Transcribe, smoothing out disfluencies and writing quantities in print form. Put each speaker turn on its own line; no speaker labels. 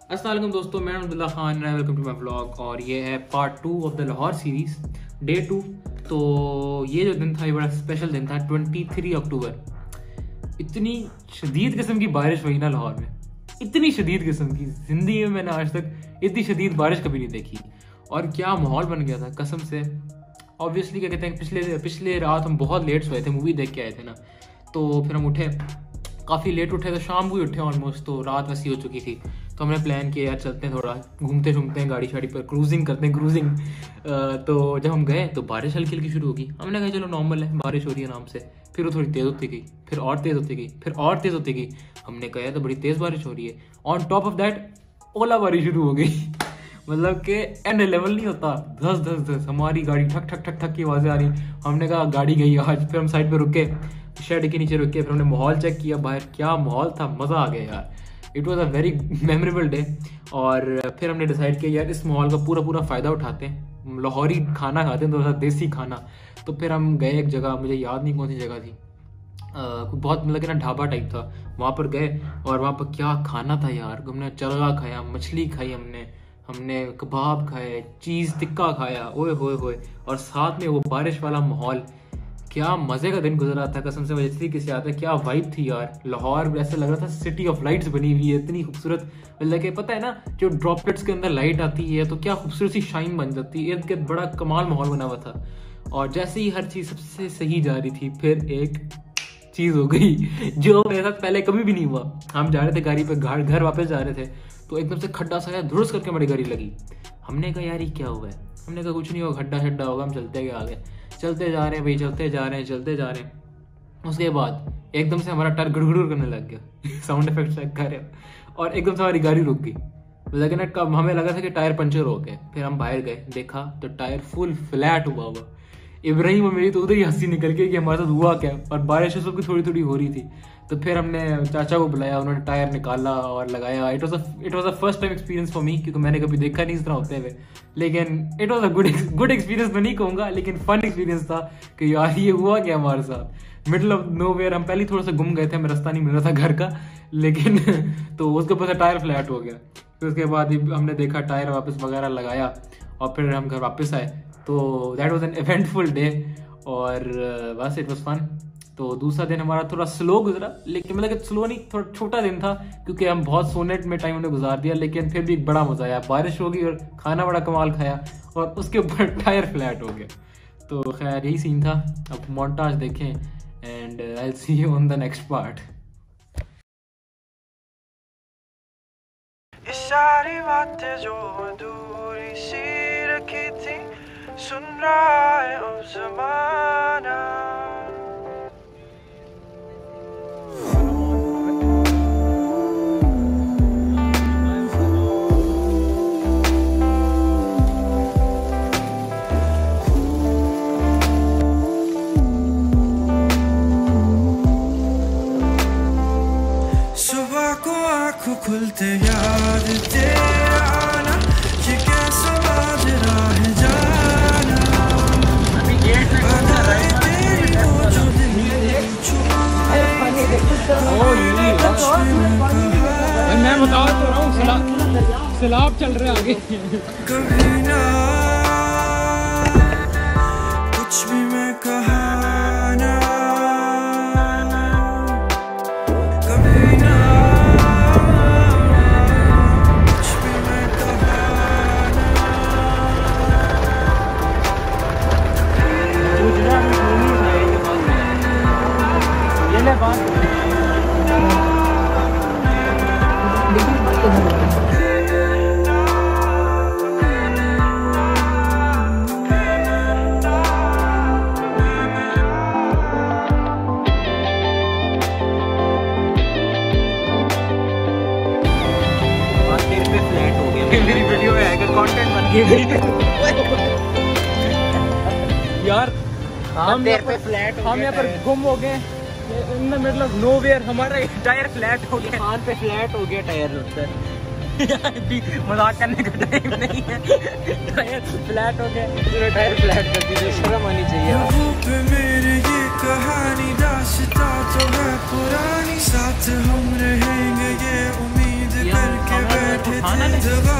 अस्सलाम वालेकुम दोस्तों, मैं Abdullah Khan, welcome to my vlog. और ये है part 2 of the Lahore series, day 2। तो ये जो दिन था ये बड़ा स्पेशल दिन था, 23 अक्टूबर। इतनी शदीद किस्म की बारिश हुई ना लाहौर में, इतनी शदीद किस्म की, ज़िंदगी में मैंने आज तक इतनी शदीद बारिश कभी नहीं देखी। और क्या माहौल बन गया था कसम से। ऑब्वियसली क्या कहते हैं, पिछले रात हम बहुत लेट सोए थे, मूवी देख के आए थे ना, तो फिर हम उठे काफ़ी लेट उठे, तो शाम को ही उठे ऑलमोस्ट, तो रात वैसी हो चुकी थी। तो हमने प्लान किया यार चलते हैं, थोड़ा घूमते घूमते हैं, गाड़ी शाड़ी पर क्रूजिंग करते हैं, क्रूजिंग। तो जब हम गए तो बारिश हल्की हल्की शुरू होगी। हमने कहा चलो नॉर्मल है, बारिश हो रही है आराम से। फिर वो थोड़ी तेज़ होती गई, फिर और तेज़ होती गई, फिर और तेज़ होती गई। हमने कहा तो बड़ी तेज़ बारिश हो रही है। ऑन टॉप ऑफ दैट ओलाबारी शुरू हो गई। मतलब कि एंड लेवल नहीं होता, धस धस धस हमारी गाड़ी ठक ठक ठक ठक की आवाज़ें आ रही। हमने कहा गाड़ी गई आज। फिर हम साइड पे रुके, शेड के नीचे रुके, फिर हमने माहौल चेक किया बाहर, क्या माहौल था, मज़ा आ गया यार। It was a very memorable day. और फिर हमने डिसाइड किया यार इस माहौल का पूरा फ़ायदा उठाते हैं, लाहौरी खाना खाते हैं, थोड़ा सा देसी खाना। तो फिर हम गए एक जगह, मुझे याद नहीं कौन सी जगह थी, बहुत मतलब कि ना ढाबा टाइप था। वहाँ पर गए और वहाँ पर क्या खाना था यार। हमने चरगा खाया, मछली खाई, हमने कबाब खाए, चीज़ टिक्का खाया, ओए होए होए। और साथ में वो बारिश वाला माहौल, क्या मज़े का दिन गुजरा था कसम से। मुझे तरीके से आता है, क्या वाइब थी यार। लाहौर ऐसा लग रहा था सिटी ऑफ लाइट्स बनी हुई है, इतनी खूबसूरत। मतलब कि पता है ना, जो ड्रॉपलेट्स के अंदर लाइट आती है तो क्या खूबसूरत सी शाइन बन जाती है। इर्द गिर्द बड़ा कमाल माहौल बना हुआ था। और जैसे ही हर चीज़ सबसे सही जा रही थी, फिर एक चीज़ हो गई जो मेरे साथ पहले कभी भी नहीं हुआ। हम जा रहे थे गाड़ी पे, घर वापस जा रहे थे, तो एकदम से खड्डा सा आया, धुड़स करके हमारी गाड़ी लगी। हमने कहा यार ये क्या हुआ है। हमने कहा कुछ नहीं होगा, खड्डा शड्डा होगा, हम चलते गए आगे। चलते जा रहे हैं भाई, चलते जा रहे हैं। उसके बाद एकदम से हमारा टायर गुड़गुड़ करने लग गया। साउंड इफेक्ट चेक कर रहे हैं, और एकदम से हमारी गाड़ी रुक गई। लेकिन कब हमें लगा था कि टायर पंचर हो गए। फिर हम बाहर गए, देखा तो टायर फुल फ्लैट हुआ। इब्राहिम और मेरी तो उधर ही हंसी निकल गई कि हमारे साथ हुआ क्या। और बारिश उस वक्त थोड़ी थोड़ी हो रही थी। तो फिर हमने चाचा को बुलाया, उन्होंने टायर निकाला और लगाया। It was a first time experience for me, क्योंकि मैंने कभी देखा नहीं इस तरह होते हुए। लेकिन it was a good experience तो नहीं कहूँगा, लेकिन फन एक्सपीरियंस था कि यार ये हुआ क्या हमारे साथ, मिडल ऑफ नो वेयर। हम पहले थोड़ा सा गुम गए थे, हमें रास्ता नहीं मिल रहा था घर का, लेकिन तो उसके ऊपर से टायर फ्लैट हो गया। फिर उसके बाद हमने देखा, टायर वापस वगैरह लगाया, और फिर हम घर वापस आए। तो that was an eventful day. और बस इट वाज फन। तो दूसरा दिन हमारा थोड़ा स्लो गुजरा, लेकिन मतलब कि स्लो नहीं, थोड़ा छोटा दिन था, क्योंकि हम बहुत सोने में टाइम हमने गुजार दिया। लेकिन फिर भी बड़ा मजा आया, बारिश हो गई और खाना बड़ा कमाल खाया, और उसके ऊपर टायर फ्लैट हो गया। तो खैर यही सीन था। अब मोन्टाज देखें, and I will see you on the next part.
सारी बातें जो अधूरी सी रखी थी, सुन रहा है अब ज़माना। सुबह को आँखों खुलते याद तेरा आना, ये कैसा माजरा है जाना।
मैं बता तो रहा हूँ, सैलाब चल रहे आगे।
कभी ना कुछ भी मैं कहा ना, कभी ना कुछ भी मैं कहा ना।
ये ले बात मेरी वीडियो में आएगा, कंटेंट बन गया यार। हम यहाँ पर गुम हो गए in the middle of nowhere. हमारा टायर फ्लैट हो गया, कान पे फ्लैट हो गया टायर उधर। मजाक करने का टाइम नहीं है, टायर फ्लैट हो गया। टायर फ्लैट कर दीजिए, शर्म आनी चाहिए।
मेरे ये कहानी दास्तां तो है पुरानी, साथ हम रहेंगे ये उम्मीद करके बैठे थे। इंतजार